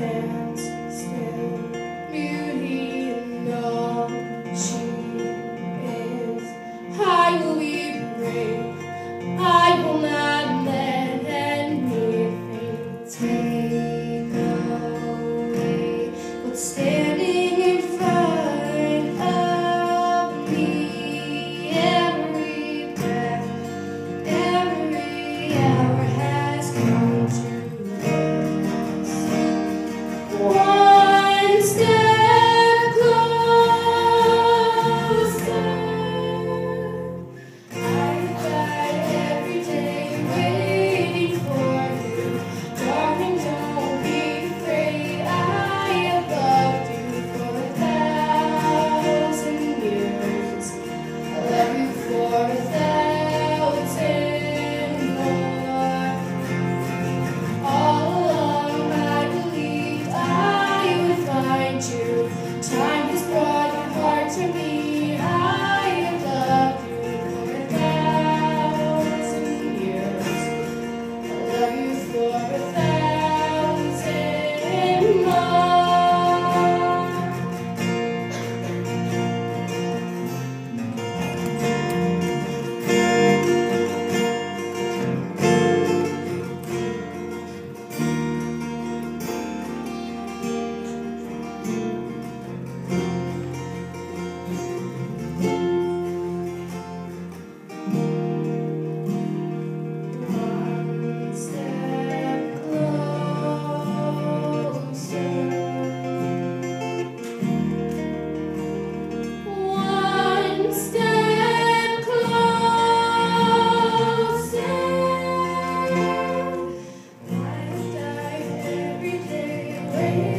stands still, beauty and all she is. I will be brave, I will not let anything take away what's standing in front of me. Every breath, every hour has come to this. One step closer. I die every day waiting for you. Darling, don't be afraid. I have loved you for 1,000 years. I love you for 1,000 more. All along I believed I would find you. Time has brought your heart to me. I have loved you for 1,000 years. I love you for 1,000 more. One step closer. One step closer. I die every day.